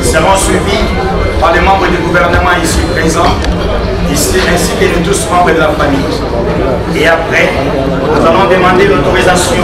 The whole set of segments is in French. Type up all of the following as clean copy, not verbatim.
seront suivis par les membres du gouvernement ici présents, ici, ainsi que nous tous membres de la famille. Et après, nous allons demander l'autorisation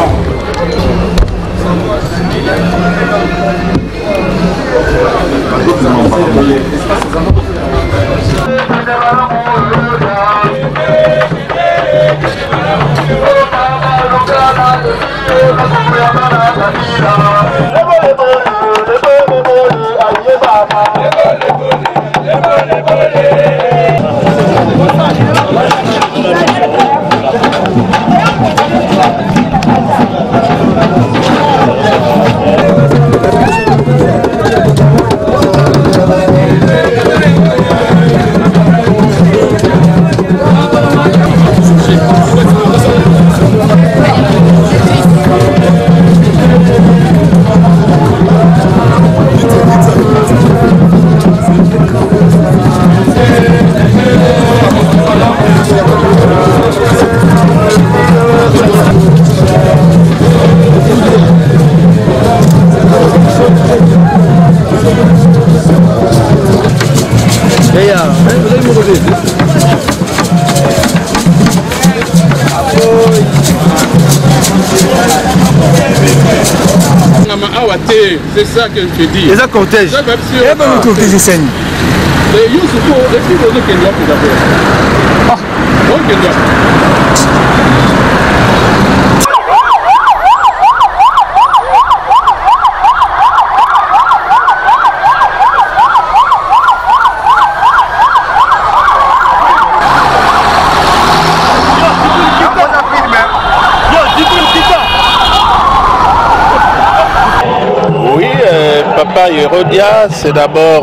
c'est ça que je te dis. Les cortèges. C'est même sûr. Et même cortège scène. Et you suppose, est-ce que vous avez qu'un doigt pour d'abord? Ah, donc qu'un doigt. Papa Hérodia, c'est d'abord,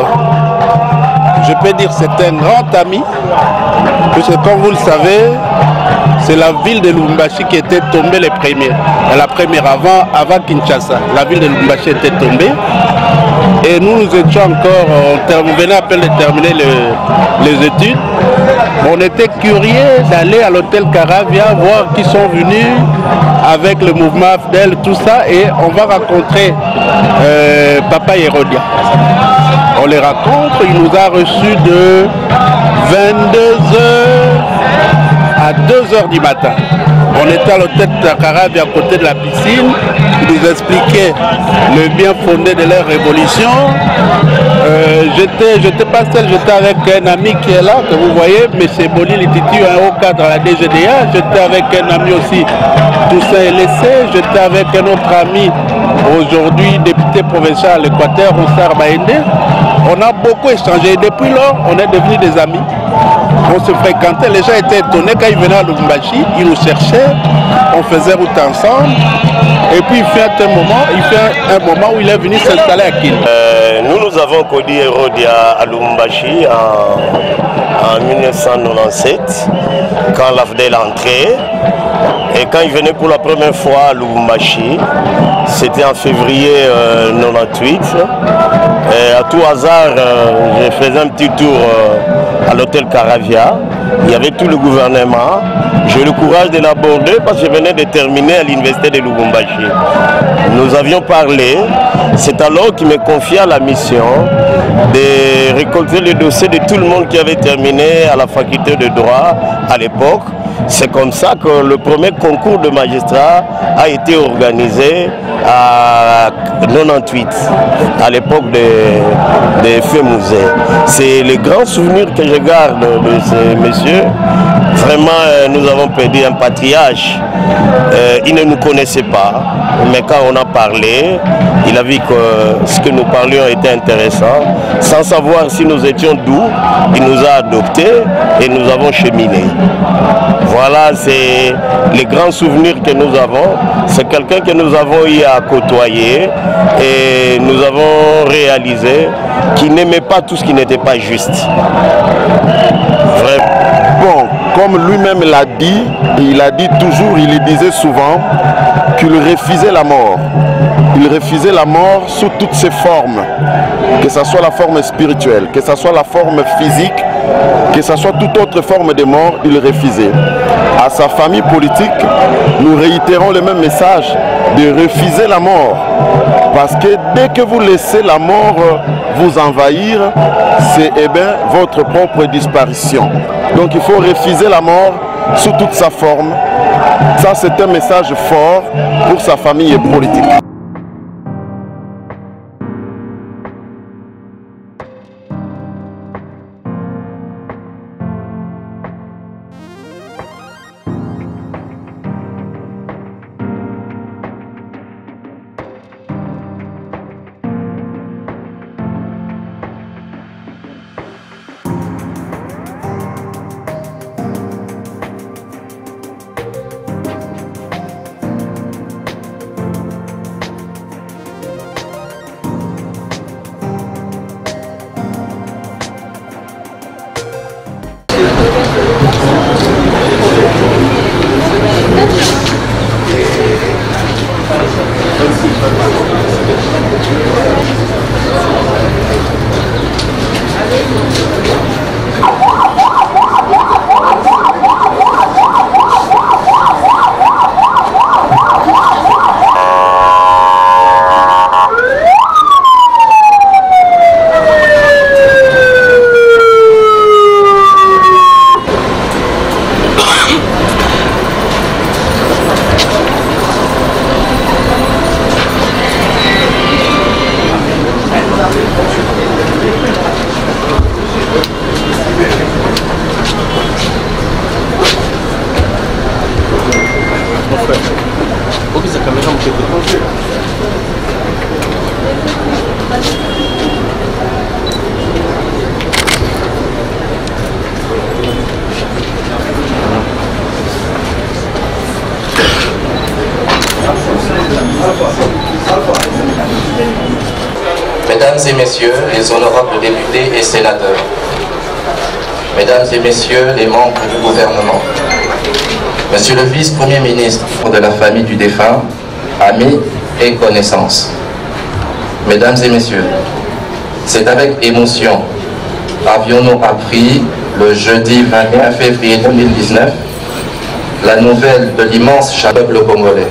je peux dire, c'est un grand ami, puisque comme vous le savez, c'est la ville de Lubumbashi qui était tombée la première avant Kinshasa. La ville de Lubumbashi était tombée et nous étions encore, on venait à peine de terminer les études. On était curieux d'aller à l'hôtel Caravia, voir qui sont venus avec le mouvement AFDEL, tout ça, et on va rencontrer Papa Hérodia. On les rencontre, il nous a reçus de 22h à 2h du matin. On était à l'hôtel Caravia à côté de la piscine, il nous expliquait le bien fondé de leur révolution. J'étais pas seul, j'étais avec un ami qui est là, que vous voyez, M. Boli Lititu, un haut cadre à la DGDA. J'étais avec un ami aussi, Toussaint Elessé. J'étais avec un autre ami, aujourd'hui député provincial à l'Équateur, Roussard Baende. On a beaucoup échangé. Depuis lors, on est devenus des amis. On se fréquentait, les gens étaient étonnés quand ils venaient à Lubumbashi, ils nous cherchaient, on faisait route ensemble. Et puis il fait un moment où il est venu s'installer à Kin. Nous avons connu Hérodia à Lubumbashi en 1997, quand l'AFDEL entré. Et quand il venait pour la première fois à Lubumbashi, c'était en février 98. Et à tout hasard, je faisais un petit tour à l'hôtel Caravia. Il y avait tout le gouvernement. J'ai eu le courage de l'aborder parce que je venais de terminer à l'université de Lubumbashi. Nous avions parlé. C'est alors qu'il me confia la mission de récolter le dossier de tout le monde qui avait terminé à la faculté de droit à l'époque. C'est comme ça que le premier concours de magistrat a été organisé à 98, à l'époque des Fémouzé. C'est le grand souvenir que je garde de ces messieurs. Vraiment, nous avons perdu un patriarche. Il ne nous connaissait pas, mais quand on a parlé, il a vu que ce que nous parlions était intéressant. Sans savoir si nous étions d'où, il nous a adoptés et nous avons cheminé. Voilà, c'est les grands souvenirs que nous avons. C'est quelqu'un que nous avons eu à côtoyer et nous avons réalisé qu'il n'aimait pas tout ce qui n'était pas juste. Vraiment. Bon, comme lui-même l'a dit, il a dit toujours, il le disait souvent, qu'il refusait la mort. Il refusait la mort sous toutes ses formes, que ce soit la forme spirituelle, que ce soit la forme physique, que ce soit toute autre forme de mort, il refusait. À sa famille politique, nous réitérons le même message de refuser la mort. Parce que dès que vous laissez la mort vous envahir, c'est votre propre disparition. Donc il faut refuser la mort sous toute sa forme. Ça, c'est un message fort pour sa famille politique. Mesdames et messieurs les honorables députés et sénateurs, Mesdames et messieurs les membres du gouvernement, Monsieur le vice-premier ministre de la famille du défunt, amis et connaissances, Mesdames et messieurs, c'est avec émotion avions-nous appris le jeudi 21 février 2019 la nouvelle de l'immense peuple congolais.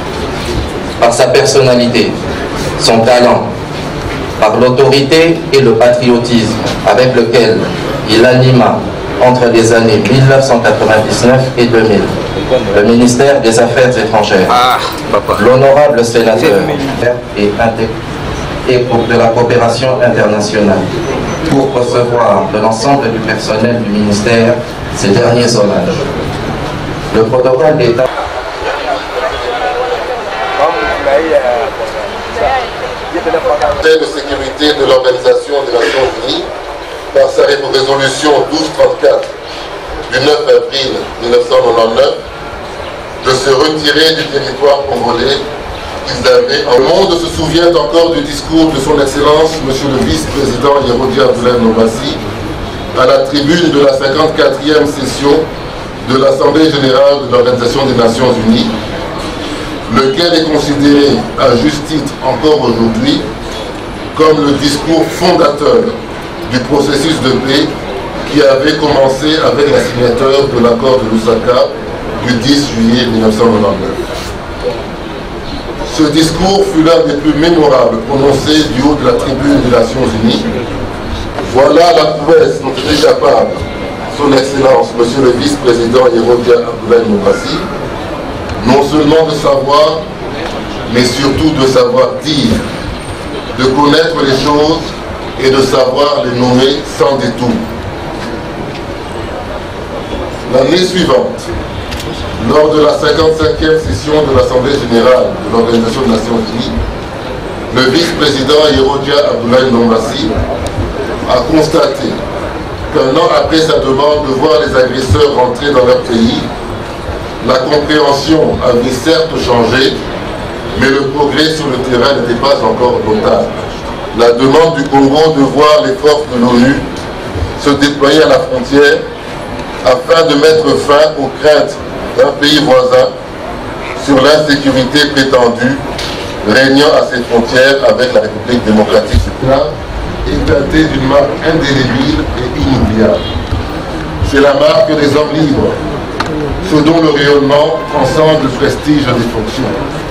Par sa personnalité, son talent, par l'autorité et le patriotisme avec lequel il anima entre les années 1999 et 2000 le ministère des Affaires étrangères, l'honorable sénateur et de la coopération internationale, pour recevoir de l'ensemble du personnel du ministère ces derniers hommages. Le protocole d'État de sécurité de l'Organisation des Nations Unies, par sa résolution 1234 du 9 avril 1999, de se retirer du territoire congolais qu'ils avaient. Le monde se souvient encore du discours de son Excellence, Monsieur le Vice-président Yerodja Abdoulaye Nobassi, à la tribune de la 54e session de l'Assemblée générale de l'Organisation des Nations Unies, lequel est considéré à juste titre encore aujourd'hui comme le discours fondateur du processus de paix qui avait commencé avec la signature de l'accord de Lusaka du 10 juillet 1999. Ce discours fut l'un des plus mémorables prononcés du haut de la tribune des Nations Unies. Voilà la prouesse dont était capable son Excellence, Monsieur le Vice-président Yerodja Abdoulaye Nobassi, non seulement de savoir, mais surtout de savoir dire, de connaître les choses et de savoir les nommer sans détour. L'année suivante, lors de la 55e session de l'Assemblée générale de l'Organisation des Nations Unies, le vice-président Yerodja Abdoulaye Nobassi a constaté qu'un an après sa demande de voir les agresseurs rentrer dans leur pays, la compréhension avait certes changé, mais le progrès sur le terrain n'était pas encore notable. La demande du Congo de voir les forces de l'ONU se déployer à la frontière afin de mettre fin aux craintes d'un pays voisin sur l'insécurité prétendue régnant à ses frontières avec la République démocratique du Congo, éclatée d'une marque indélébile et inoubliable. C'est la marque des hommes libres, ce dont le rayonnement transcende le prestige des fonctions.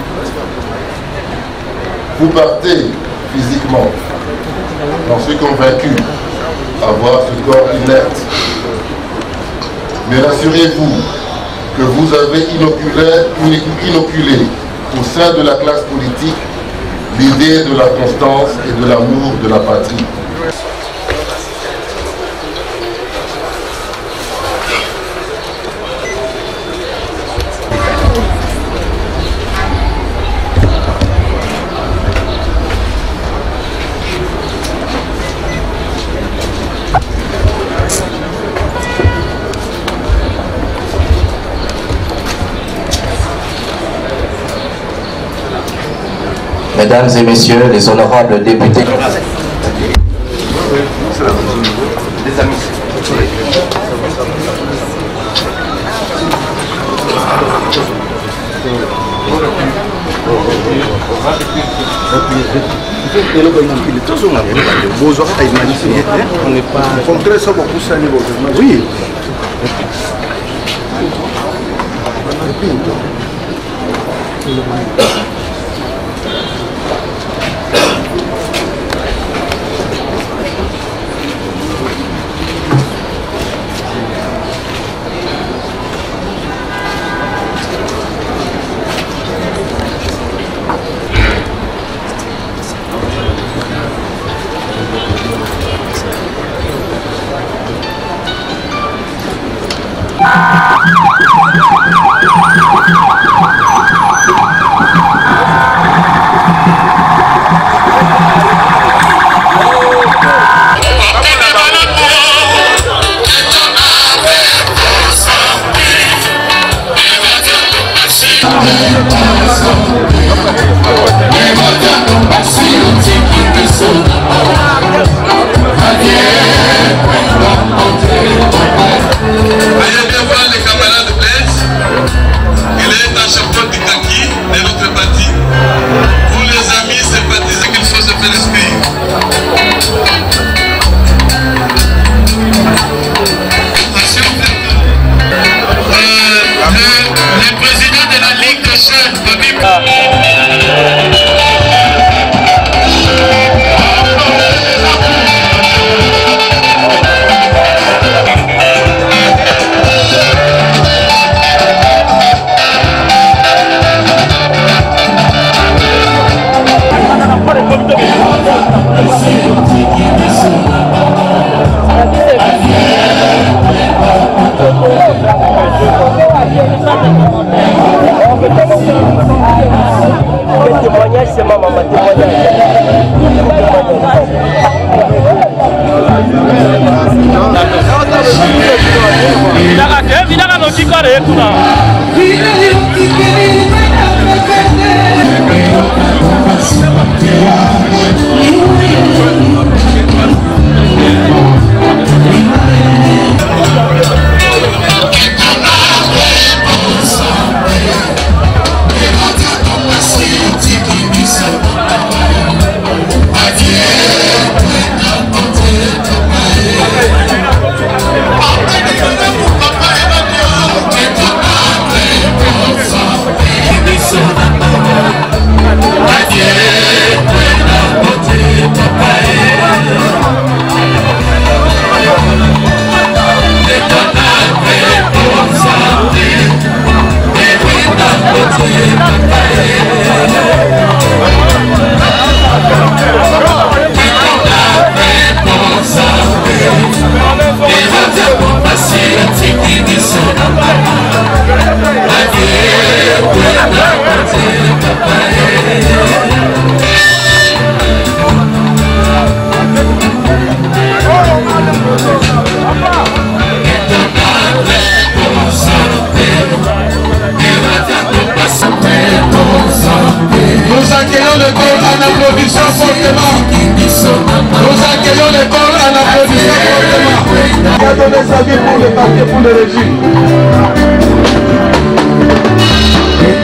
Vous partez physiquement, j'en suis convaincu, à voir ce corps inerte. Mais rassurez-vous que vous avez inoculé au sein de la classe politique l'idée de la constance et de l'amour de la patrie. Mesdames et messieurs les honorables députés. Oui. donné sa vie pour le parti, pour le régime.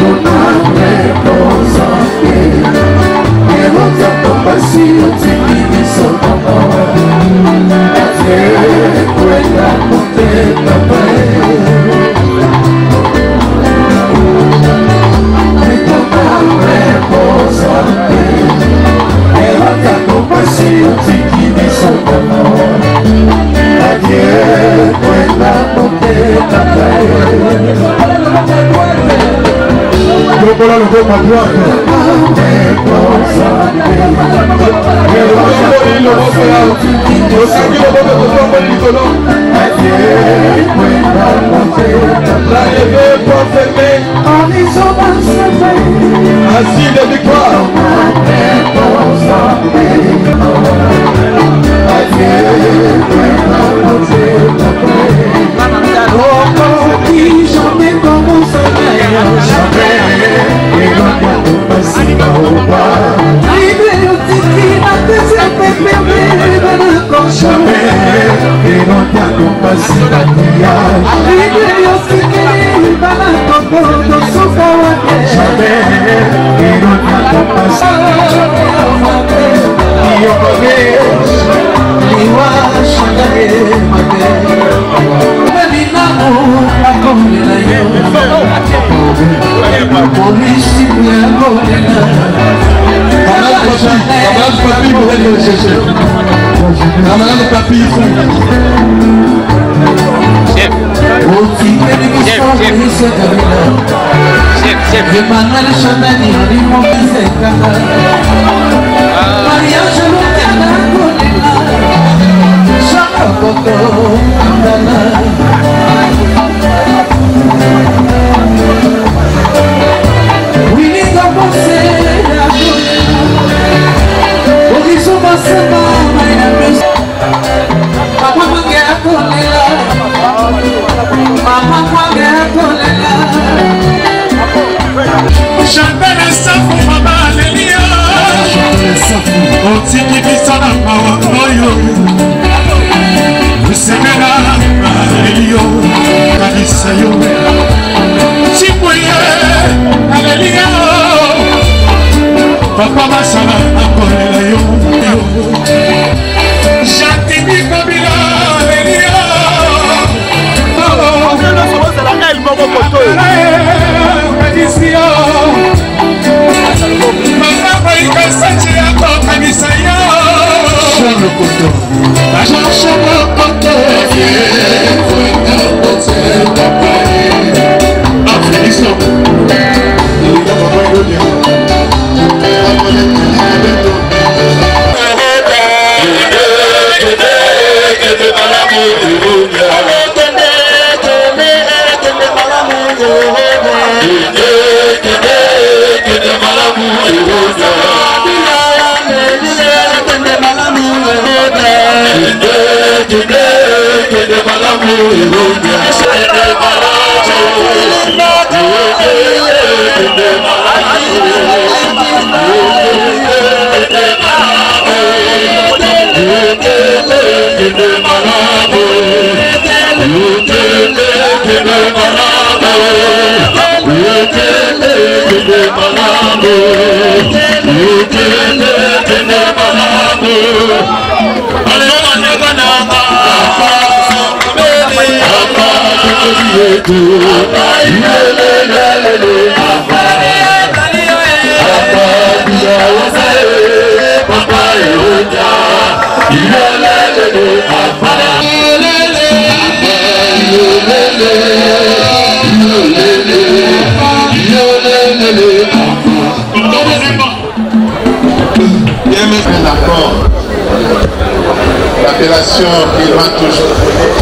L'appellation qu'il m'a toujours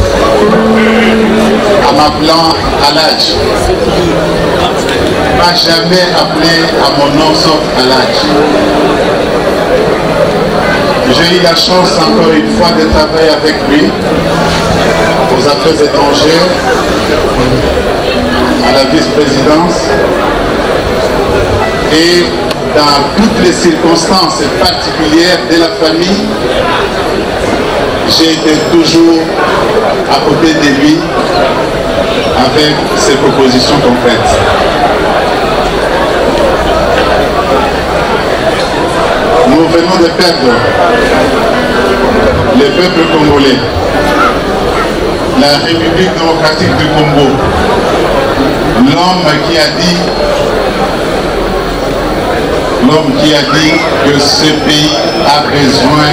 en m'appelant Aladj. Il ne m'a jamais appelé à mon nom sauf Aladj. J'ai eu la chance encore une fois de travailler avec lui aux affaires étrangères, à la vice-présidence et dans toutes les circonstances particulières de la famille. J'ai été toujours à côté de lui avec ses propositions concrètes. venons de perdre le peuple congolais, la République démocratique du Congo, l'homme qui a dit que ce pays a besoin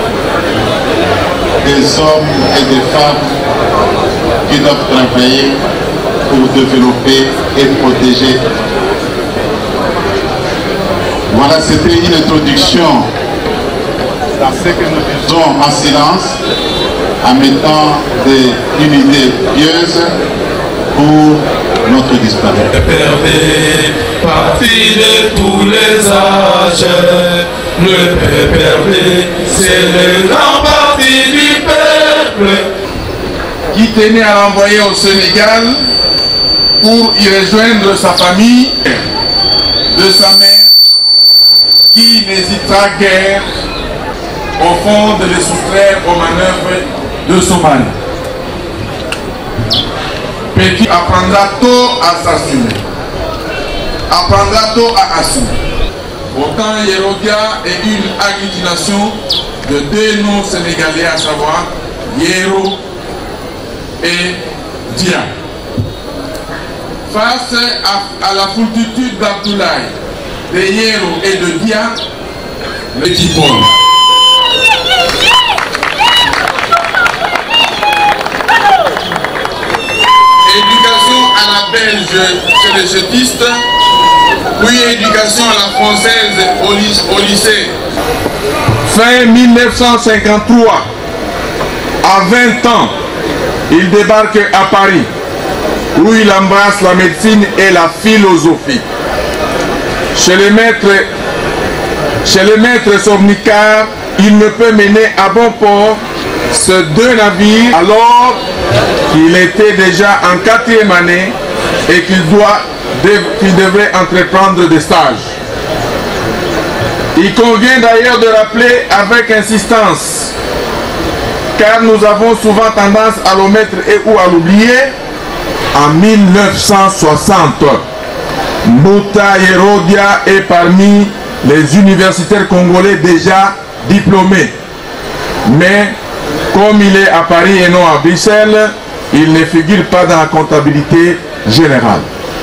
des hommes et des femmes qui doivent travailler pour développer et protéger. Voilà, c'était une introduction dans ce que nous faisons en silence, en mettant une idée pieuse pour notre disparu. Parti de tous les âges, le PPRD, c'est le grand parti du peuple. Qui tenait à l'envoyer au Sénégal pour y rejoindre sa famille, de sa mère, qui n'hésitera guère au fond de les soustraire aux manœuvres de Somalie. Petit apprendra tôt à s'assumer. Apprendra tôt à assumer. Autant Yerodia est une agglutination de deux noms sénégalais, à savoir Yero et Dia. Face à la foultitude d'Abdoulaye, de Yero et de Dia, le petit Paul. Éducation à la belge chez les jetistes, puis éducation à la française au lycée. Fin 1953, à 20 ans, il débarque à Paris, où il embrasse la médecine et la philosophie. Chez les maîtres Sornicard, il ne peut mener à bon port ces deux navires alors qu'il était déjà en 4e année et qu'il devrait entreprendre des stages. Il convient d'ailleurs de rappeler avec insistance, car nous avons souvent tendance à l'omettre ou à l'oublier, en 1960, Mbouta Yerodia est parmi les universitaires congolais déjà diplômés. Mais comme il est à Paris et non à Bruxelles, il ne figure pas dans la comptabilité générale.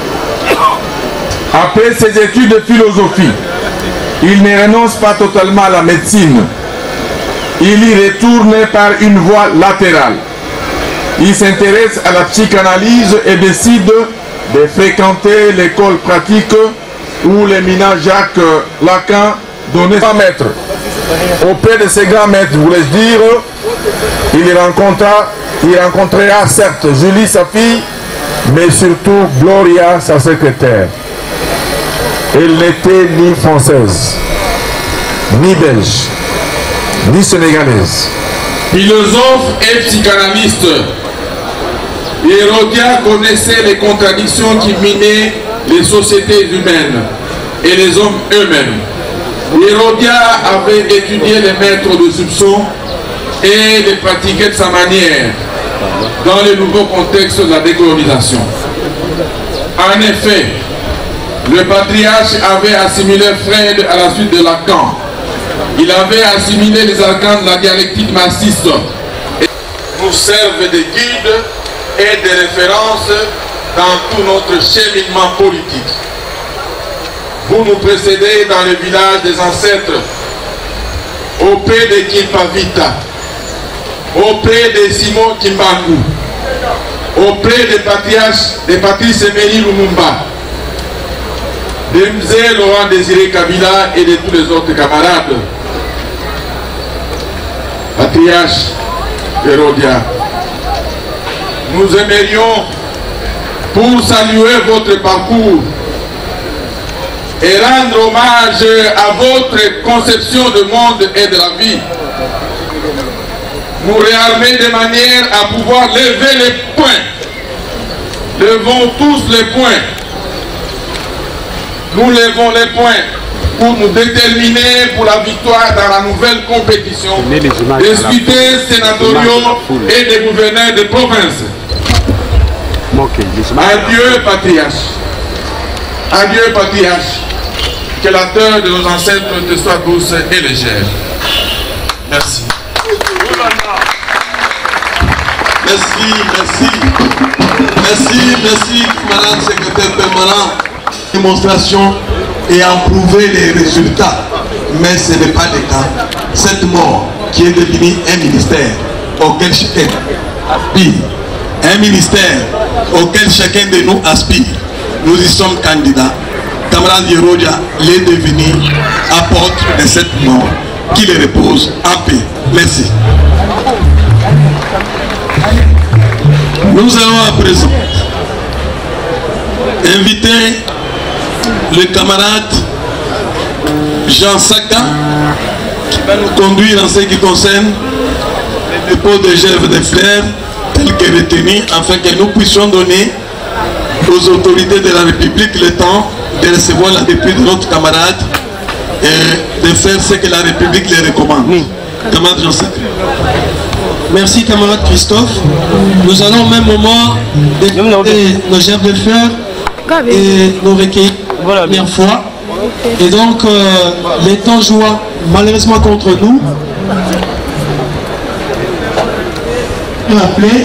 Après ses études de philosophie, il ne renonce pas totalement à la médecine. Il y retourne par une voie latérale. Il s'intéresse à la psychanalyse et décide de fréquenter l'école pratique où l'éminent Jacques Lacan donnait 100 mètres. Auprès de ces grands maîtres, voulais-je dire, il rencontrera certes Julie, sa fille, mais surtout Gloria, sa secrétaire. Elle n'était ni française, ni belge, ni sénégalaise. Philosophe et psychanalyste, Yerodia connaissait les contradictions qui minaient les sociétés humaines et les hommes eux-mêmes. Yerodia avait étudié les maîtres de soupçon et les pratiquait de sa manière dans le nouveau contexte de la décolonisation. En effet, le patriarche avait assimilé Freud à la suite de Lacan. Il avait assimilé les arcanes de la dialectique marxiste et nous servent de guide et de référence dans tout notre cheminement politique. Vous nous précédez dans le village des ancêtres, auprès de Kimpavita, auprès de Simon Kimbangu, auprès des patriarches, de Patrice Emery Lumumba, de Mzee Laurent Désiré Kabila et de tous les autres camarades. Patriarche Yerodia, nous aimerions, pour saluer votre parcours et rendre hommage à votre conception du monde et de la vie, nous réarmer de manière à pouvoir lever les poings. Levons tous les poings. Nous levons les poings pour nous déterminer pour la victoire dans la nouvelle compétition des députés sénatoriaux et des gouverneurs de province. Adieu patriarche. Adieu patriarche. Que la terre de nos ancêtres te soit douce et légère. Merci. Merci, camarade secrétaire permanent. Démonstration et en prouver les résultats. Mais ce n'est pas le cas. Cette mort qui est devenue un ministère auquel chacun aspire, un ministère auquel chacun de nous aspire, nous y sommes candidats. Camarade Yerodia l'est devenu apôtre de cette mort, qui les repose en paix. Merci. Nous allons à présent inviter le camarade Jean Saka qui va nous conduire en ce qui concerne le dépôt de gerbe de fleurs tel que retenu, afin que nous puissions donner aux autorités de la République le temps de recevoir la dépouille de notre camarade et de faire ce que la République les recommande. Camarade Jean Saka. Merci camarade Christophe. Nous allons au même moment déposer nos gerbes de fleurs et nos recueillis pour la première fois. Et donc les temps jouent malheureusement contre nous. Rappeler.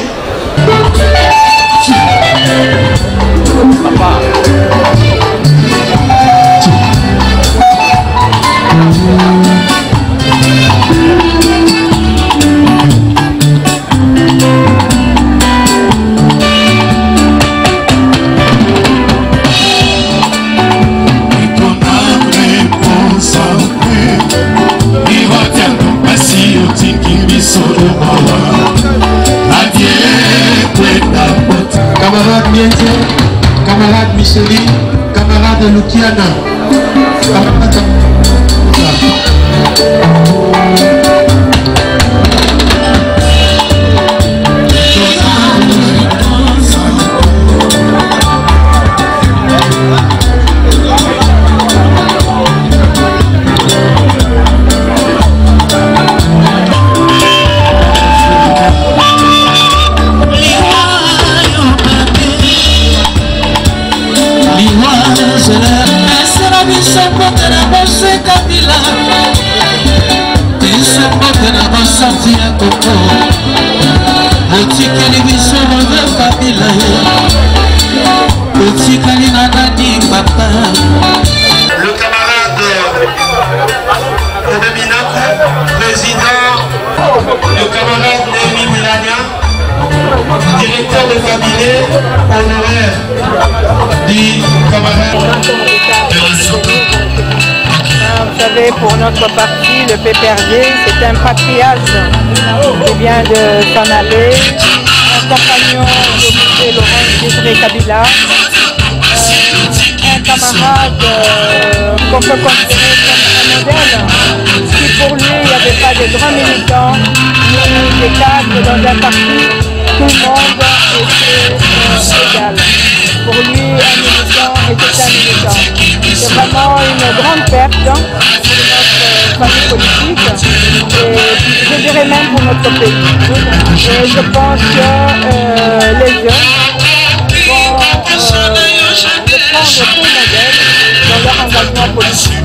Camarade Mienze, camarade Micheline, camarade Lukiana, camarade... Le camarade Odeminaku, président, le camarade Némi Milania, directeur de cabinet honoraire du camarade. Vous savez, pour notre parti, le PPRD, c'est un patriarche qui vient de s'en aller, un compagnon de Laurent Désiré Kabila, un camarade qu'on peut considérer comme un modèle, qui pour lui, il n'y avait pas de grands militants, ni des cadres dans un parti, tout le monde était égal. Pour lui, un militant était un militant. C'est vraiment une grande perte pour notre famille politique et je dirais même pour notre pays. Et je pense que les jeunes vont le prendre pour modèle dans leur engagement politique.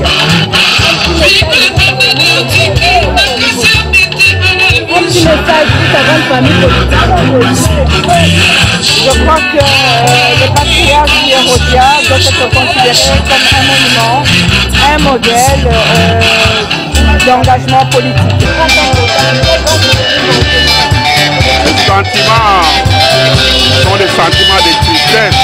Un petit message pour sa grande famille politique. Je crois que le patriarche Yerodia doit être considéré comme un monument, un modèle d'engagement politique. Les sentiments sont des sentiments de tristesse,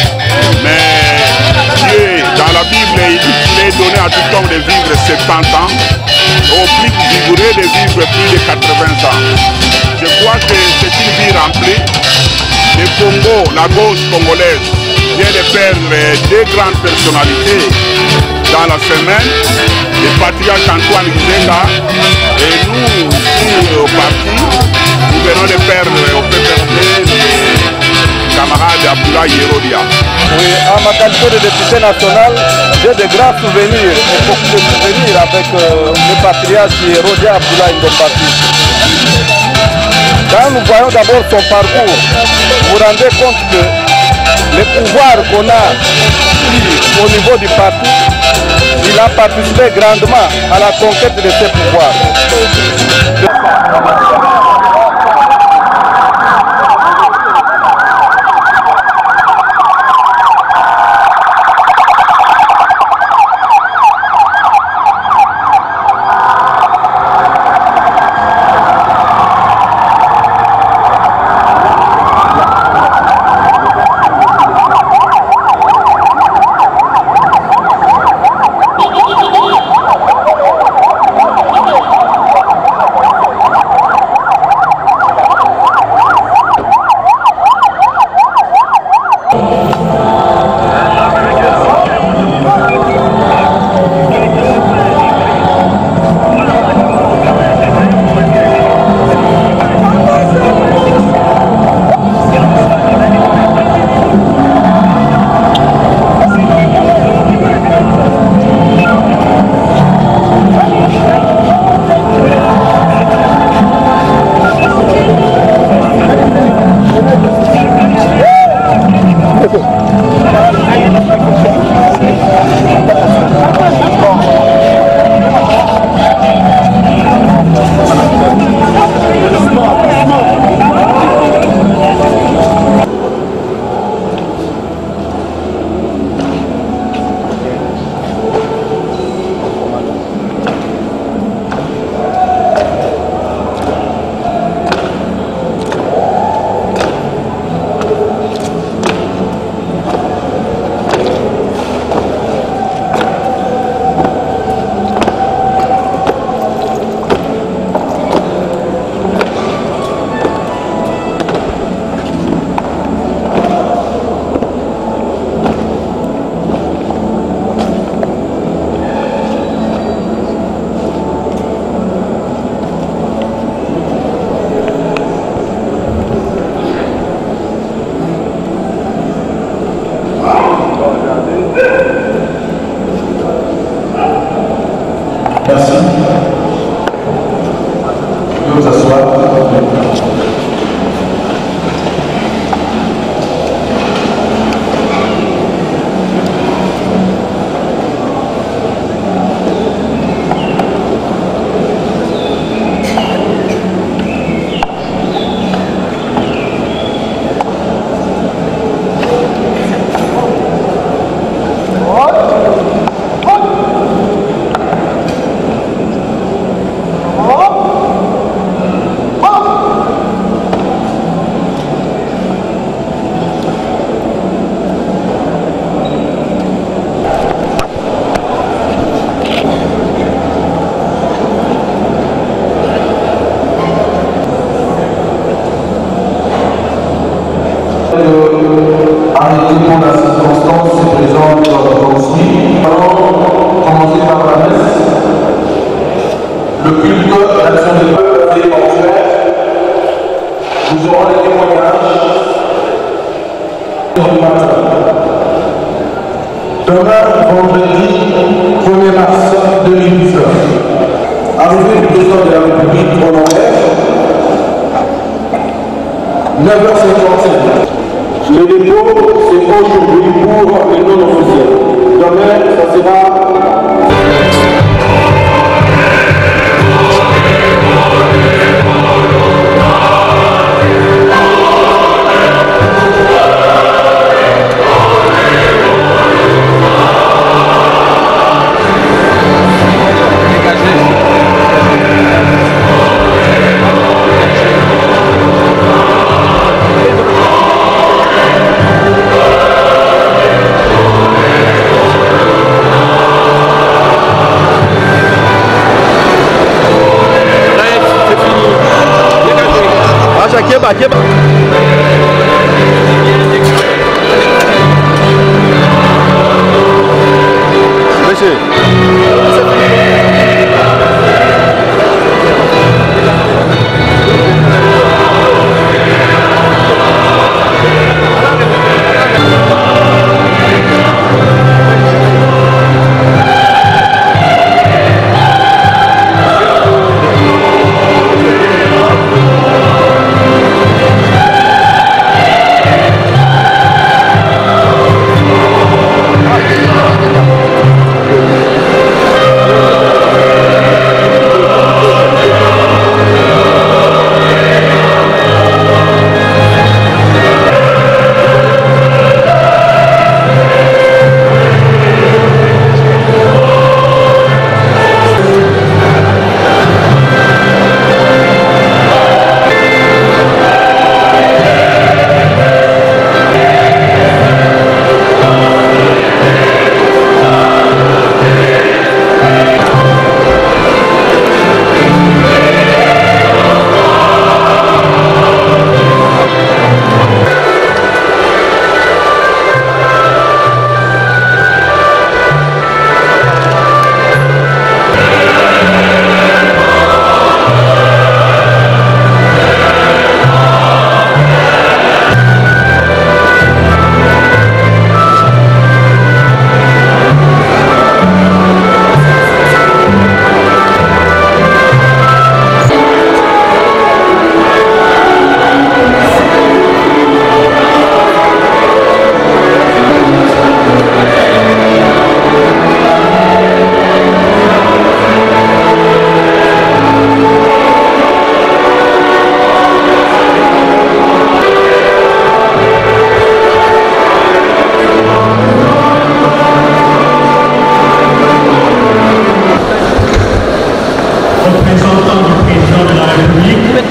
mais Dieu, dans la Bible, il dit qu'il est donné à tout homme de vivre 70 ans, au plus vigoureux de vivre plus de 80 ans. Je crois que c'est une vie remplie. Le Congo, la gauche congolaise, vient de perdre deux grandes personnalités dans la semaine, le patriarche Antoine Gizenga et nous, ici au parti, nous venons de perdre au PPRD le camarade Abdoulaye Yerodia. Oui, à ma qualité de député national, j'ai de grands souvenirs, beaucoup de souvenirs avec le patriarche Yerodia Abdoulaye Ndombati. Quand nous voyons d'abord son parcours, vous vous rendez compte que le pouvoir qu'on a pris au niveau du parti il a participé grandement à la conquête de ses pouvoirs.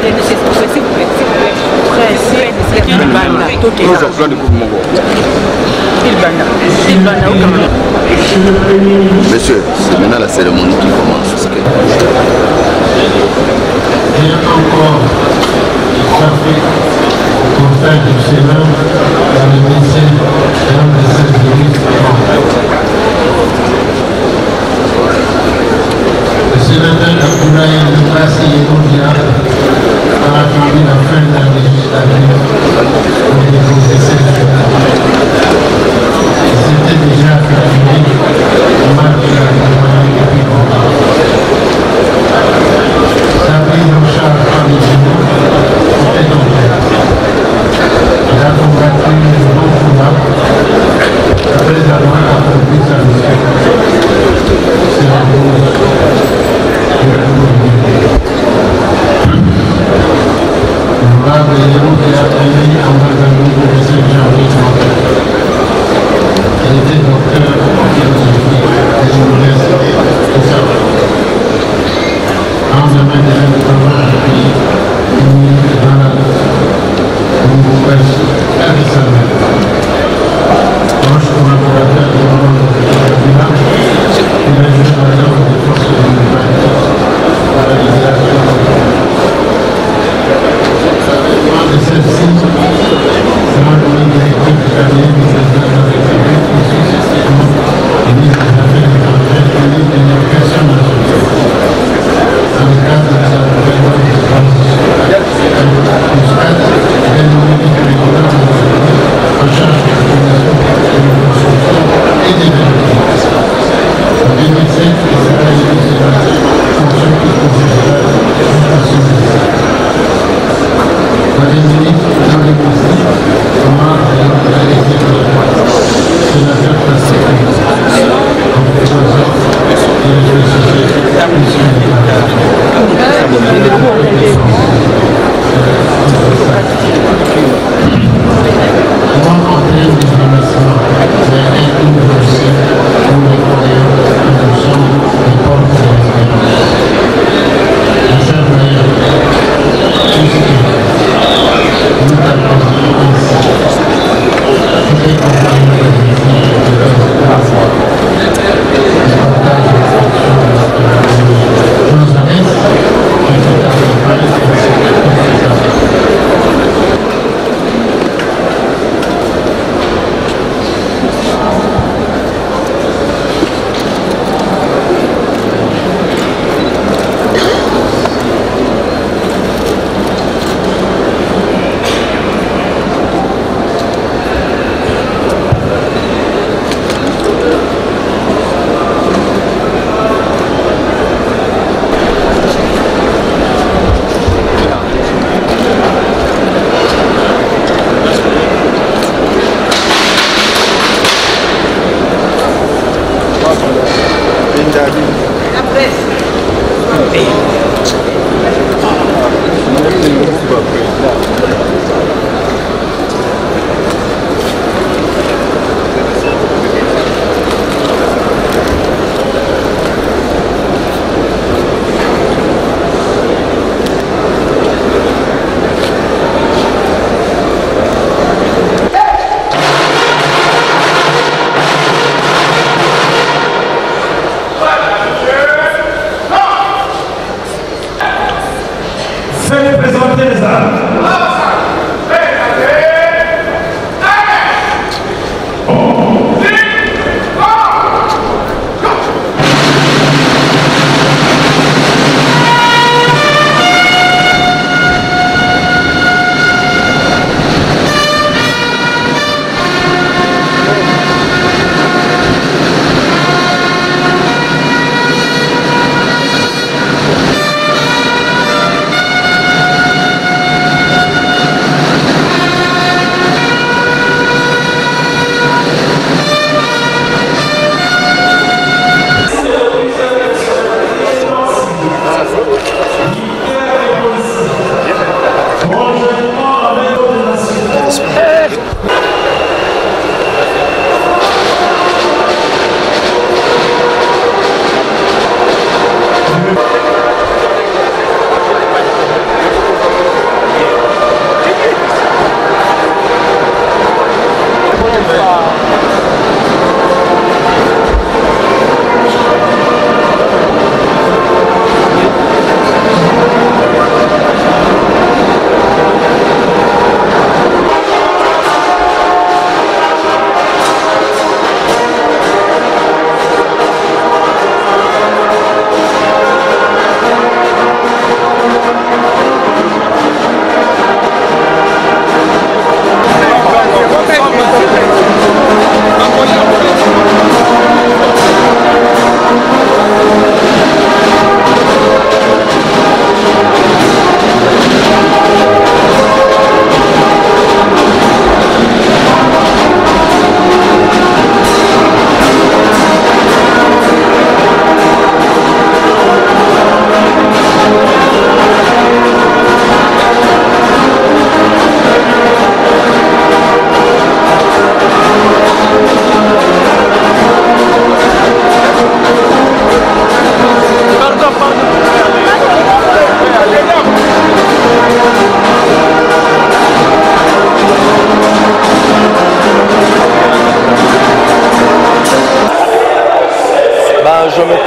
Monsieur, c'est maintenant la cérémonie qui commence. Il y a encore pour faire du Sénat dans le médecin dans les 16 minutes. Le sénateur Abdoulaye Ndrassi Yeroudia a attendu la fin de la législature pour déposer cette c'était déjà terminé au marché de la campagne depuis longtemps. Sa prise en charge par les généraux était donc il a combattu le bon combat après avoir accompli sa mission. C'est la cause de la l'honorable héros qui a traîné en Ouagadougou le 5 janvier 1939. Il était docteur en philosophie à l'université de Sorbonne. Lendemain de l'indépendance du pays, il milite dans la Congo-Ouest traditionnelle. Proche collaborateur du monde de Kabila, il a joué dans l'ordre des forces de l'humanité par la libération de l'Afrique. L'avènement de celle-ci sera nommé directeur du cabinet du président de la République et successivement ministre des Affaires étrangères et ministre de l'Éducation nationale. Dans le cadre de sa gouvernement de transition, Muscat est nommé vice-président de la République en charge de la coordination de la construction et des développements. En 2007, il sera élu sénateur, fonction qui considérera jusqu'à son décès. Dans les ministres, dans les ministères, comment la l'exécutif, sénateur pacifique, en proposant et réfléchissait comment entrer au diplomatie, c'est un nouveau dossier pour les Coréens que nous sommes les portes de l'espérance. La chère Mère, puisque nous t'apprendons ainsi, toutes les compagnies de vie et de l'espoir, le partage de l'action de notre nos adresses, qui tout accompagne et c'est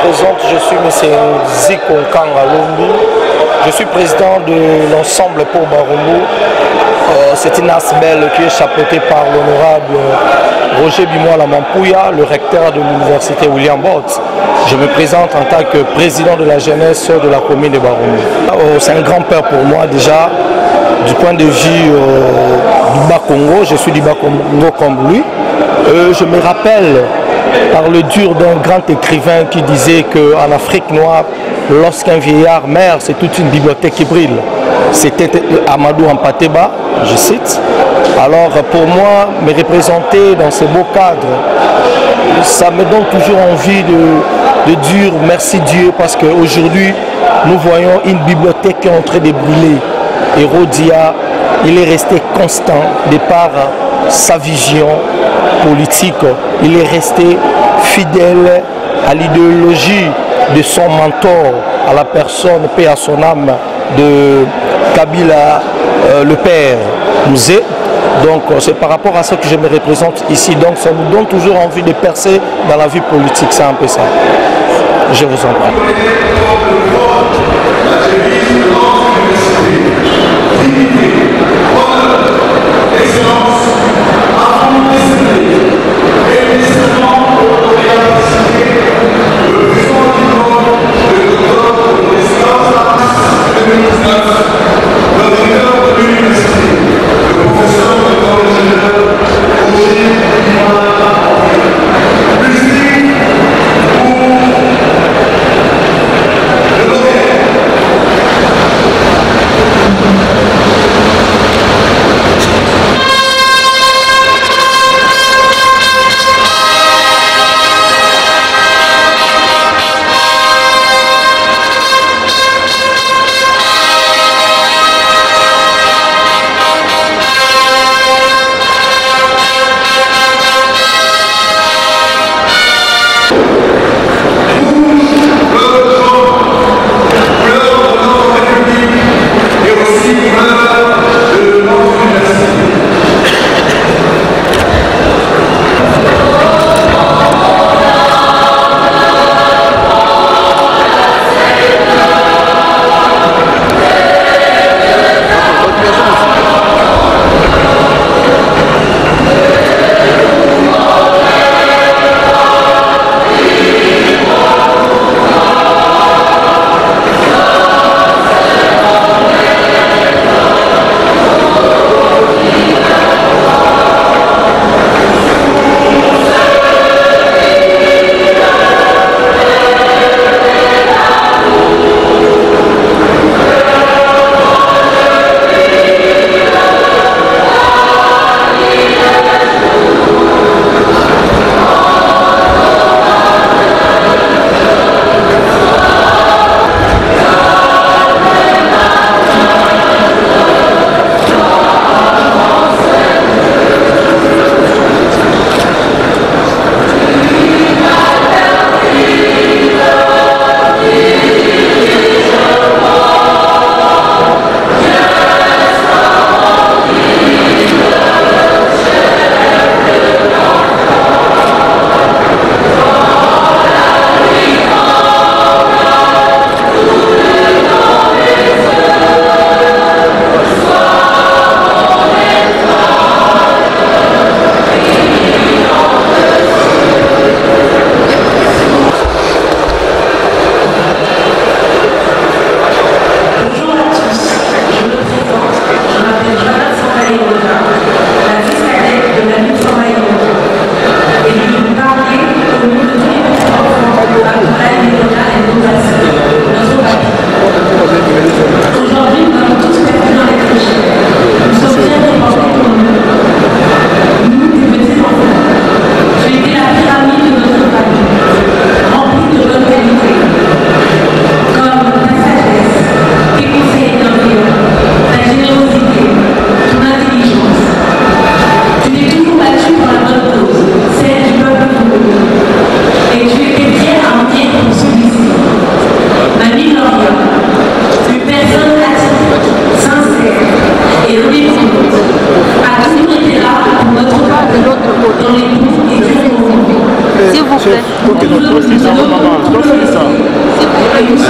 présente, je suis M. Ziko Nkanga Lumbi. Je suis président de l'ensemble pour Barumbu. C'est une asbelle qui est chapeautée par l'honorable Roger Bimola Mampouya, le recteur de l'université William Bott. Je me présente en tant que président de la jeunesse de la commune de Barumbu. C'est un grand-père pour moi déjà, du point de vue du Bas-Congo. Je suis du Bas-Congo comme lui. Je me rappelle par le dur d'un grand écrivain qui disait qu'en Afrique noire, lorsqu'un vieillard meurt, c'est toute une bibliothèque qui brille. C'était Amadou Ampateba, je cite. Alors pour moi, me représenter dans ce beau cadre, ça me donne toujours envie de dire merci Dieu, parce qu'aujourd'hui, nous voyons une bibliothèque qui est en train de brûler. Et Rodia, il est resté constant de par sa vision politique. Il est resté fidèle à l'idéologie de son mentor, à la personne, paix à son âme, de Kabila, le père Mouzé. Donc c'est par rapport à ça que je me représente ici. Donc ça nous donne toujours envie de percer dans la vie politique. C'est un peu ça. Je vous en prie.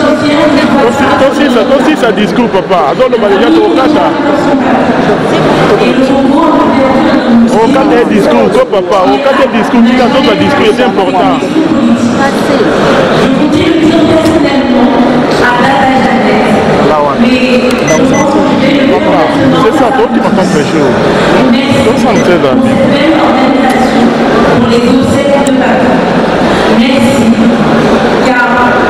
Toi aussi, ça discours, papa. Donc, le Malaisie, tu as ça. Au cas des discours, toi, papa. Au cas des discours, tu as d'autres discours, c'est important. C'est ça, toi qui m'as pas fait chaud. Donc, ça me très bien. Pour les obsèques de papa. Merci. Car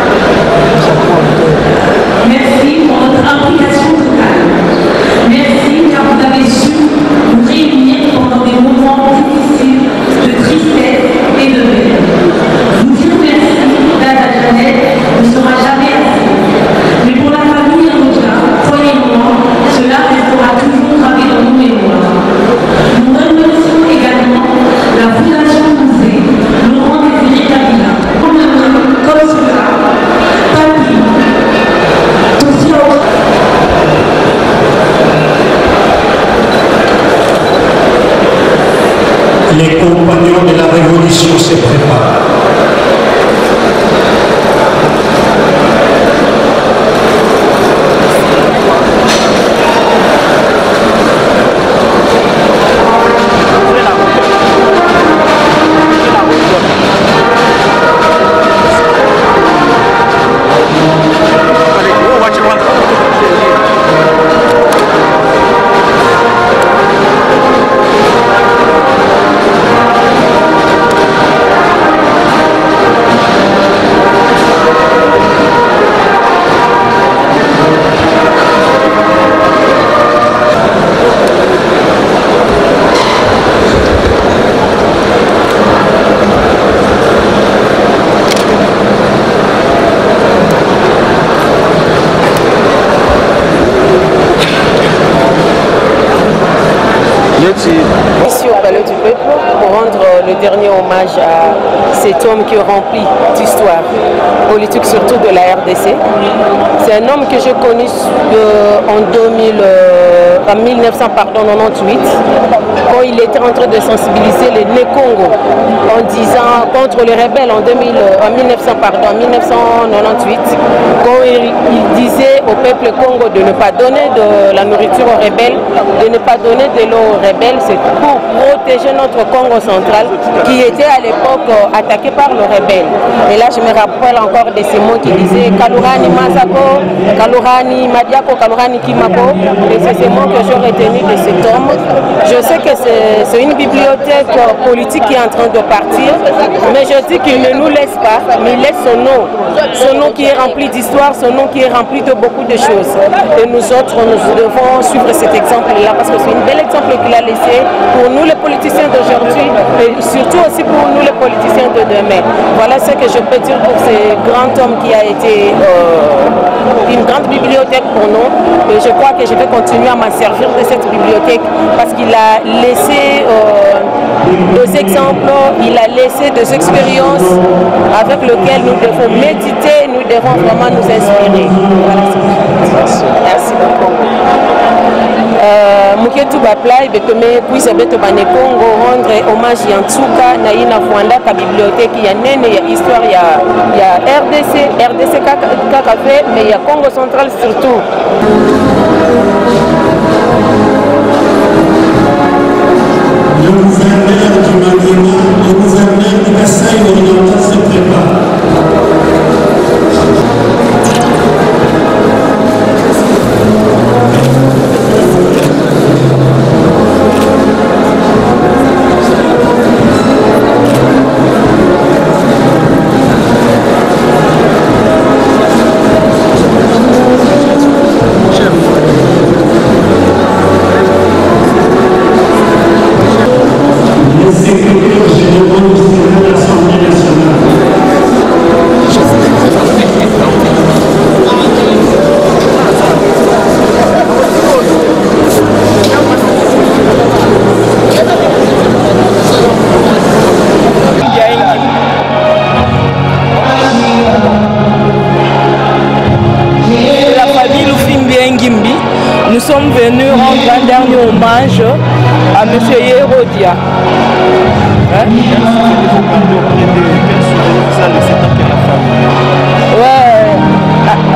merci pour votre implication totale. Merci car vous avez su nous réunir pendant des moments difficiles de tristesse et de peine. Vous dire merci, Dada Jeannette, ne sera jamais assez. Mais pour la famille Rodia, croyez-moi, cela restera toujours gravé dans nos mémoires. Nous remercions également la Fondation Musée, Laurent Désiré Kabila, comme cela, Papi, les compagnons de la révolution se préparent. Ici au Palais du Peuple pour rendre le dernier hommage à cet homme qui est rempli d'histoire politique, surtout de la RDC. C'est un homme que j'ai connu en 1998, quand il était en train de sensibiliser les Né-Congo en disant contre les rebelles en 1998, quand il disait au peuple Congo de ne pas donner de la nourriture aux rebelles, de ne pas donner de l'eau aux rebelles, c'est pour protéger notre Congo central qui était à l'époque attaqué par les rebelles. Et là je me rappelle encore de ces mots qui disaient Kalurani Masako, Kalurani Madiako, Kalurani Kimako, et c'est ces mots que j'ai retenus de cet homme. Je sais que c'est une bibliothèque politique qui est en train de partir, mais je dis qu'il ne nous laisse pas, mais il laisse son nom qui est rempli d'histoire, son nom qui est rempli de beaucoup de choses. Et nous autres, nous devons suivre cet exemple-là, parce que c'est un bel exemple qu'il a laissé pour nous les politiciens d'aujourd'hui, et surtout aussi pour nous les politiciens de demain. Voilà ce que je peux dire pour ce grand homme qui a été une grande bibliothèque pour nous. Et je crois que je vais continuer à m'en servir de cette bibliothèque parce qu'il a laissé des exemples, il a laissé des expériences avec lesquelles nous devons méditer, nous devons vraiment nous inspirer. Voilà. Merci beaucoup. Muketu Baplay Bekome Kwisa Beto Banekongo rendre hommage Yantsuka na ina Fwanda ka bibliothèque ya nene ya histoire ya RDC KKV mais ya Congo central surtout. Le gouverneur du Maniema, le gouverneur du Kasaï oriental se prépare. Nous sommes venus rendre un dernier hommage à M. Yerodia. Hein? Ouais.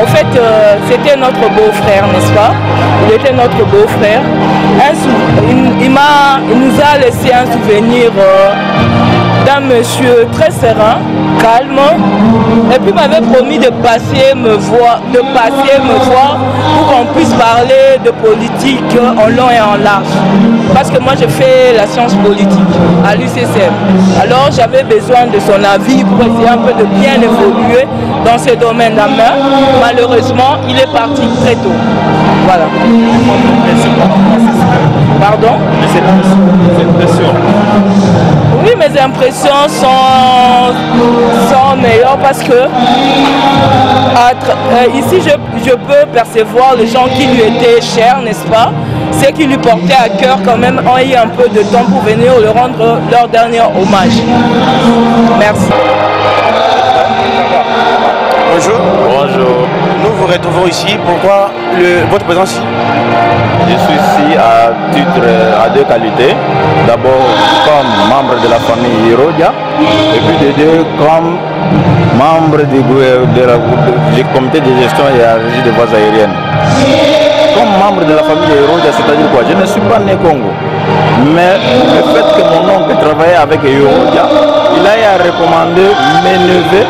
En fait, c'était notre beau-frère, n'est-ce pas? Il était notre beau-frère. Il nous a laissé un souvenir d'un monsieur très serein, calme, et puis m'avait promis de passer me voir pour qu'on puisse parler de politique en long et en large. Parce que moi j'ai fait la science politique à l'UCCM. Alors j'avais besoin de son avis pour essayer un peu de bien évoluer dans ce domaine-là. Malheureusement, il est parti très tôt. Voilà. Pardon? Cette impression. Oui, mes impressions sont meilleures parce que ici je peux percevoir les gens qui lui étaient chers, n'est-ce pas? Ceux qui lui portaient à cœur quand même ont eu un peu de temps pour venir leur rendre leur dernier hommage. Merci. Bonjour. Bonjour. Nous vous retrouvons ici. Pourquoi votre présence ici? Je suis ici à deux qualités. D'abord comme membre de la famille Hirodia et puis de deux comme membre du comité de gestion et la régie des voies aériennes. Comme membre de la famille Hirodia, c'est-à-dire quoi? Je ne suis pas né Congo. Mais le fait que mon oncle travaillait avec Hirodia, il a recommandé mes neveux.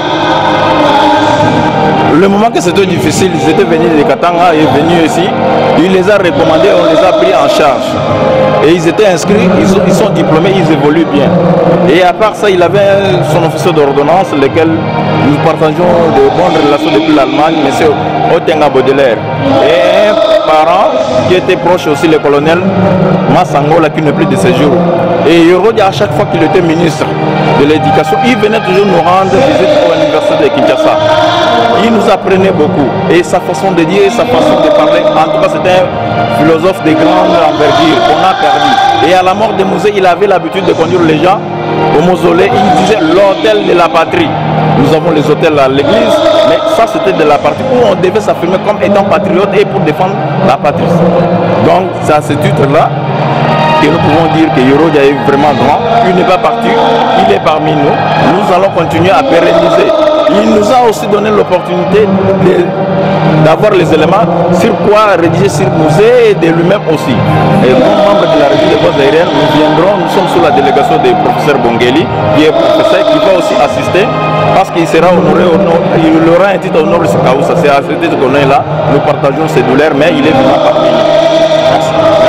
Le moment que c'était difficile, ils étaient venus de Katanga et venus ici, il les a recommandés, on les a pris en charge. Et ils étaient inscrits, ils sont diplômés, ils évoluent bien. Et à part ça, il avait son officier d'ordonnance, lequel nous partageons de bonnes relations depuis l'Allemagne, M. Otenga Baudelaire. Et un parent qui était proche aussi, le colonel Massangola, qui n'est plus de séjour. Et Hirodia, à chaque fois qu'il était ministre de l'éducation, il venait toujours nous rendre visite à l'université de Kinshasa. Il nous apprenait beaucoup et sa façon de dire, sa façon de parler, en tout cas c'était un philosophe de grande envergure qu'on a perdu. Et à la mort des musées, il avait l'habitude de conduire les gens au mausolée. Il disait l'hôtel de la patrie. Nous avons les hôtels à l'église, mais ça c'était de la patrie où on devait s'affirmer comme étant patriote et pour défendre la patrie. Donc c'est à ce titre-là que nous pouvons dire que Hirodia est vraiment grand. Il n'est pas parti, il est parmi nous. Nous allons continuer à pérenniser. Il nous a aussi donné l'opportunité d'avoir les éléments sur quoi rédiger sur le musée et de lui-même aussi. Et comme membre de la régie des voies aériennes, nous sommes sous la délégation du professeur Bongeli, qui est professeur, qui va aussi assister, parce qu'il sera honoré, il aura un titre honoré sur Kaoussa. C'est à ce titre qu'on est là, nous partageons ses douleurs, mais il est venu parmi nous. Merci.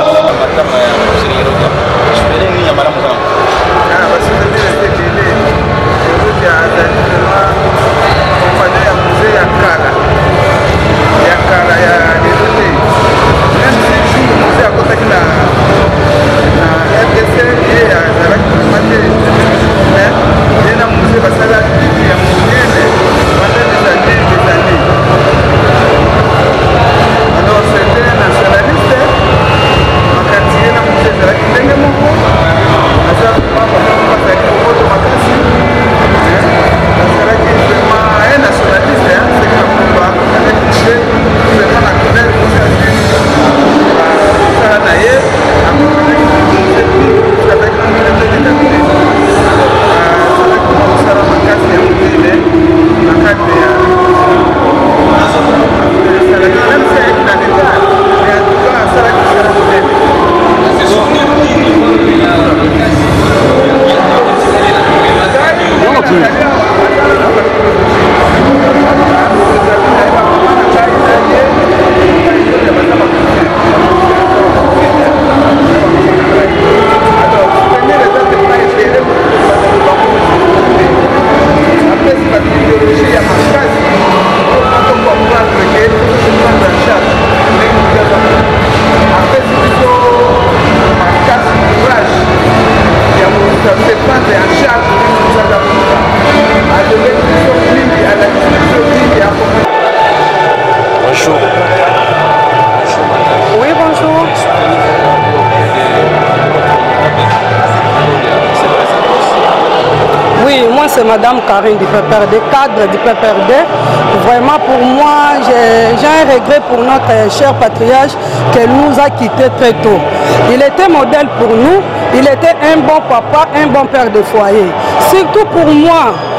C'est Madame Karine du PPRD, cadre du PPRD. Vraiment pour moi, j'ai un regret pour notre cher patriarche qu'elle nous a quittés très tôt. Il était modèle pour nous, il était un bon papa, un bon père de foyer. Surtout pour moi,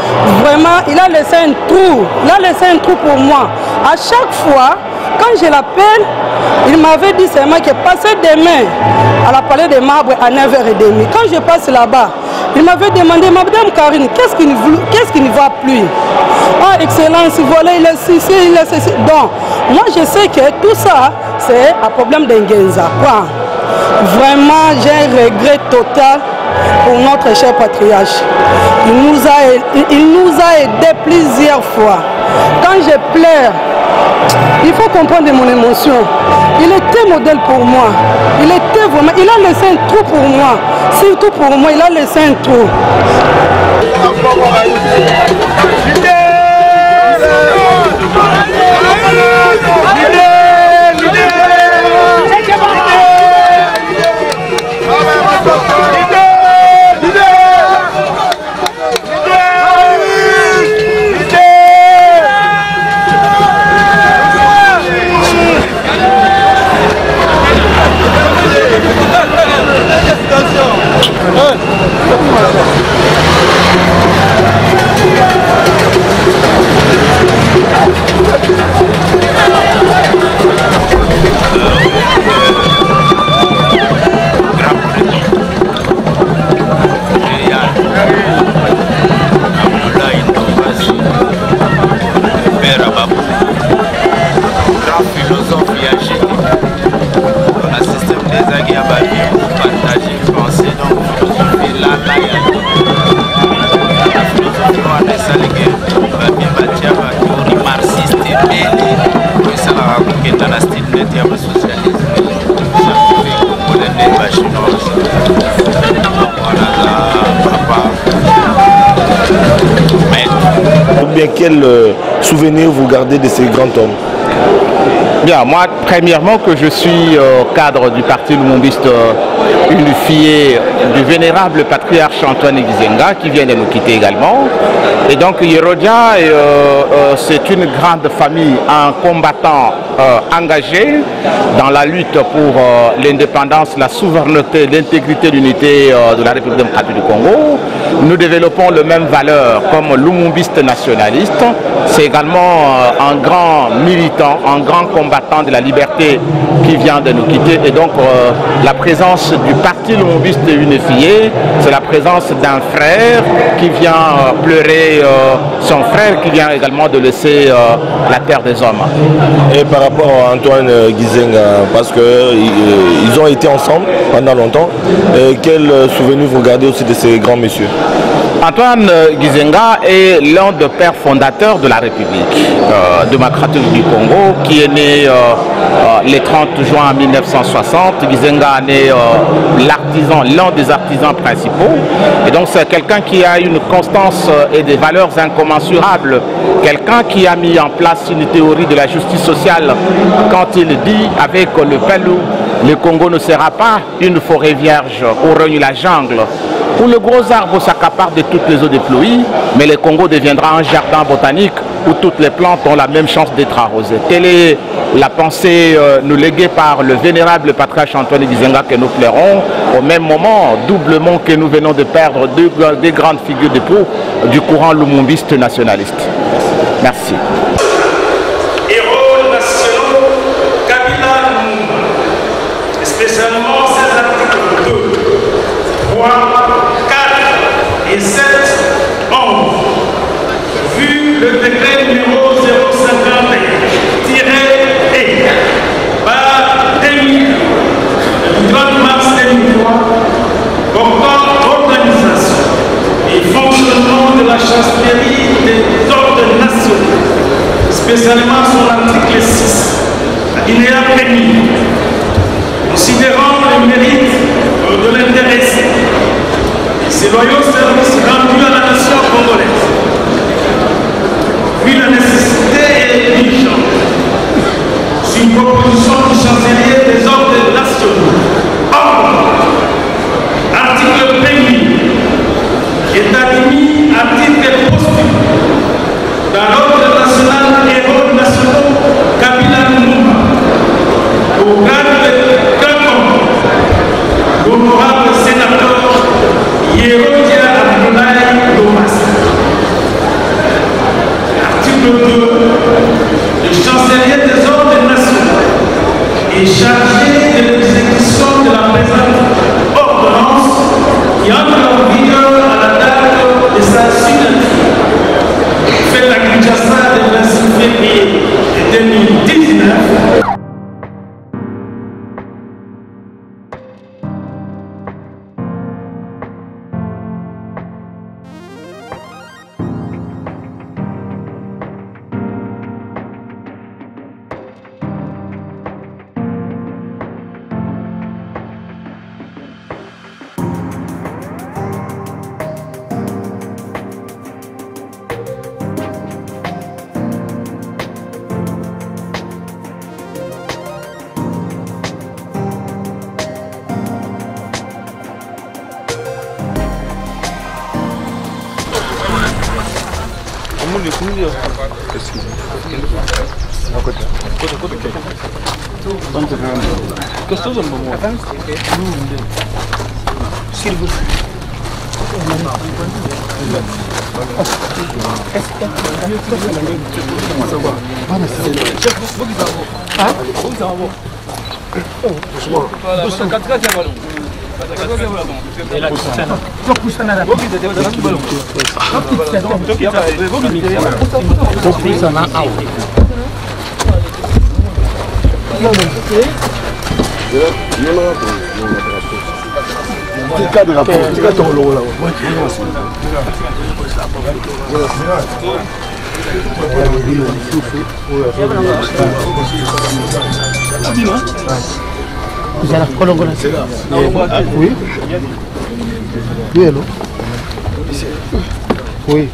vraiment, il a laissé un trou. Il a laissé un trou pour moi. À chaque fois, quand je l'appelle, il m'avait dit seulement que passer demain à la Palais des Marbres à 9h30. Quand je passe là-bas, il m'avait demandé, Madame Karine, qu'est-ce qui ne va plus? Ah, Excellence, voilà, il est ceci, il est ceci. Donc, moi je sais que tout ça, c'est un problème d'Ingenza. Vraiment, j'ai un regret total pour notre cher patriarche. Il nous a aidés plusieurs fois. Quand je pleure, il faut comprendre mon émotion. Il était modèle pour moi. Il était vraiment. Il a laissé un trou pour moi. Surtout pour moi, il a laissé un trou. Bien, quel souvenir vous gardez de ces grands hommes? Bien, moi, premièrement, que je suis cadre du parti lumumbiste unifié du vénérable patriarche Antoine Gizenga, qui vient de nous quitter également. Et donc, Yerodia, c'est une grande famille, un combattant engagé dans la lutte pour l'indépendance, la souveraineté, l'intégrité, l'unité de la République démocratique du Congo. Nous développons les mêmes valeurs comme lumumbiste nationaliste. C'est également un grand militant, un grand combattant de la liberté qui vient de nous quitter. Et donc, la présence du parti lumumbiste unifié, c'est la présence d'un frère qui vient pleurer son frère, qui vient également de laisser la terre des hommes. Et par rapport à Antoine Gizenga, parce qu'ils ont été ensemble pendant longtemps, quel souvenir vous gardez aussi de ces grands messieurs? Antoine Gizenga est l'un des pères fondateurs de la République démocratique du Congo, qui est né le 30 juin 1960. Gizenga est né l'un des artisans principaux. Et donc c'est quelqu'un qui a une constance et des valeurs incommensurables. Quelqu'un qui a mis en place une théorie de la justice sociale quand il dit avec le Pelou, le Congo ne sera pas une forêt vierge où règne la jungle, où le gros arbre s'accapare de toutes les eaux de pluie, mais le Congo deviendra un jardin botanique où toutes les plantes ont la même chance d'être arrosées. Telle est la pensée nous léguée par le vénérable patriarche Antoine Gizenga que nous pleurons, au même moment, doublement que nous venons de perdre deux grandes figures de proue du courant lumumbiste nationaliste. Merci. Héros nationaux, Kabila Lumumba, spécialement ces articles 2, 3, 4 et 7, 11, vu le décret numéro 051-E par 2000, du 30 mars 2003, portant organisation et fonctionnement de la chancellerie des ordres nationaux, spécialement sur l'article 6, alinéa 1er, considérant le mérite de l'intéressé et ses loyaux services rendus à la nation congolaise. Vu la nécessité et l'urgence, sur une proposition du chancelier des ordres nationaux. Or, article 1er est admis à titre posthume dans l'ordre national héros nationaux conseiller des ordres nationaux est chargé de l'exécution de la présente ordonnance qui entre en vigueur à la date de sa signature. Fait à Kinshasa le 26 février 2019. Oui. Oui, allô? Oui.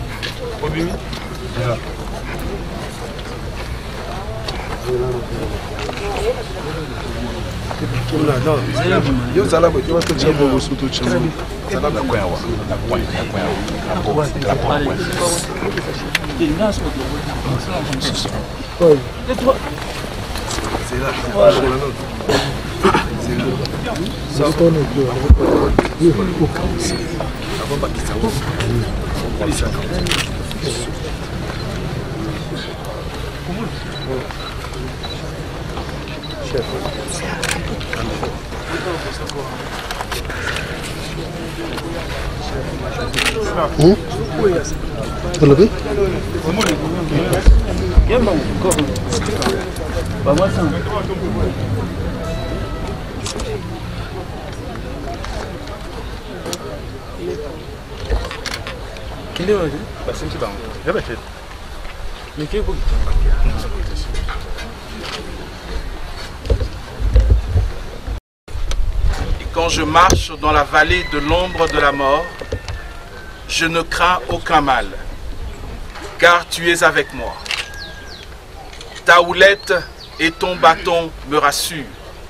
Et quand je marche dans la vallée de l'ombre de la mort, je ne crains aucun mal, car tu es avec moi. Ta houlette et ton bâton me rassurent.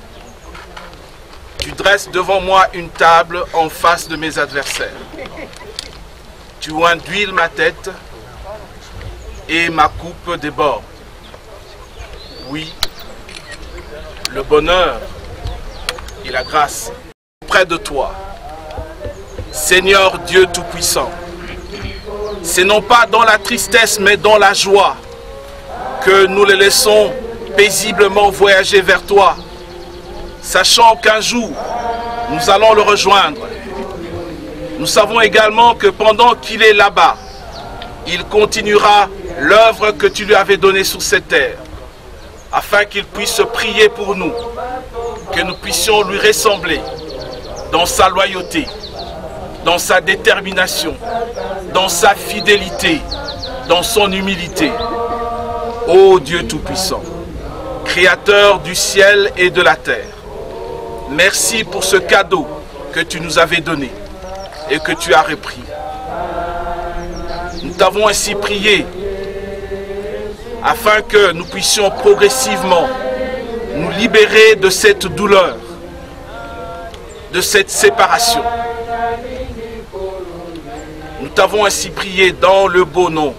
Tu dresses devant moi une table en face de mes adversaires. Tu oins d'huile ma tête et ma coupe déborde. Oui, le bonheur et la grâce près de toi. Seigneur Dieu Tout-Puissant, c'est non pas dans la tristesse mais dans la joie que nous les laissons paisiblement voyager vers toi, sachant qu'un jour nous allons le rejoindre. Nous savons également que pendant qu'il est là-bas, il continuera l'œuvre que tu lui avais donnée sur cette terre, afin qu'il puisse prier pour nous, que nous puissions lui ressembler dans sa loyauté, dans sa détermination, dans sa fidélité, dans son humilité. Ô Dieu Tout-Puissant, Créateur du ciel et de la terre, merci pour ce cadeau que tu nous avais donné et que tu as repris. Nous t'avons ainsi prié afin que nous puissions progressivement nous libérer de cette douleur, de cette séparation. Nous t'avons ainsi prié dans le beau nom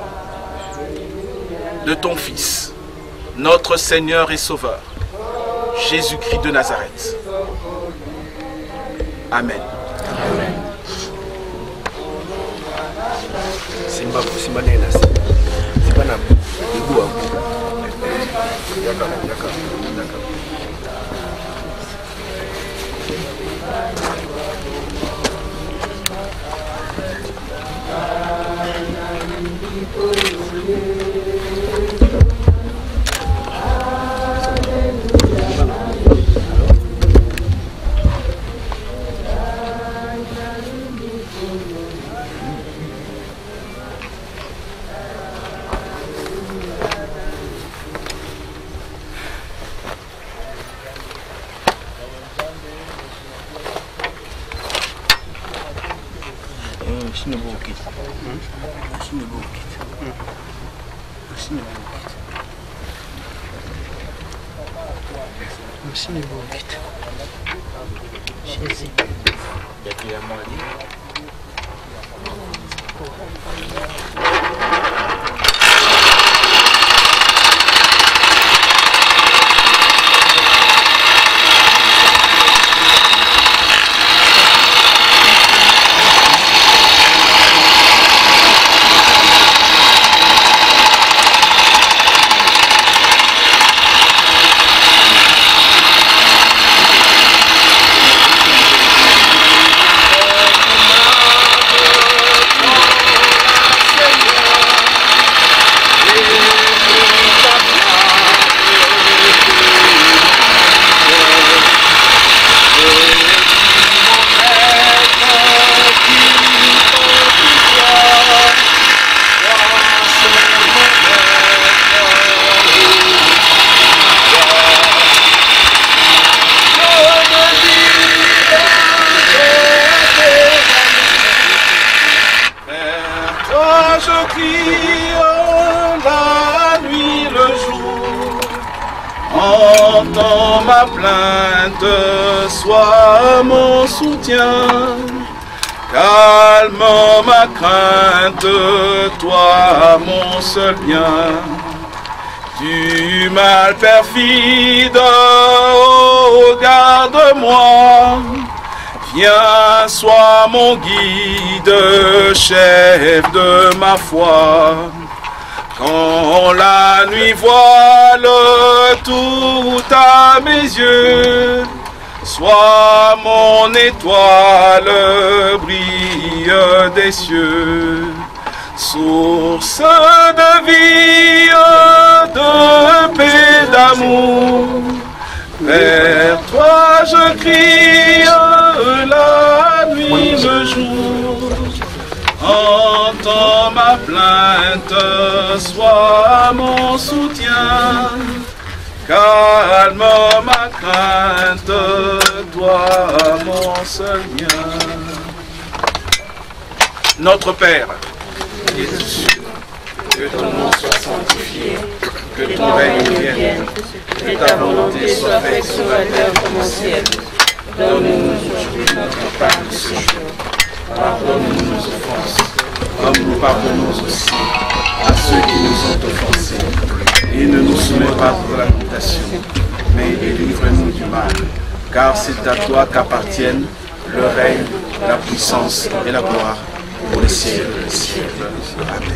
de ton Fils, notre Seigneur et Sauveur, Jésus-Christ de Nazareth. Amen. Entends ma plainte, sois mon soutien, calme ma crainte, toi mon seul bien. Du mal perfide, oh, garde-moi, viens, sois mon guide, chef de ma foi. Quand la nuit voile tout à mes yeux, sois mon étoile, brille des cieux. Source de vie, de paix, d'amour, vers toi je crie la nuit, le jour. Entends ma plainte, sois mon soutien, calme ma crainte, toi mon seul bien. Notre Père, qui es aux cieux, que ton nom soit sanctifié, que ton règne vienne, que ta volonté soit faite sur la terre comme au ciel. Donne-nous aujourd'hui notre pain de ce jour. Pardonne-nous nos offenses, comme nous pardonnons aussi à ceux qui nous ont offensés. Et ne nous soumets pas pour la tentation, mais délivre-nous du mal. Car c'est à toi qu'appartiennent le règne, la puissance et la gloire pour les siècles des siècles. Amen.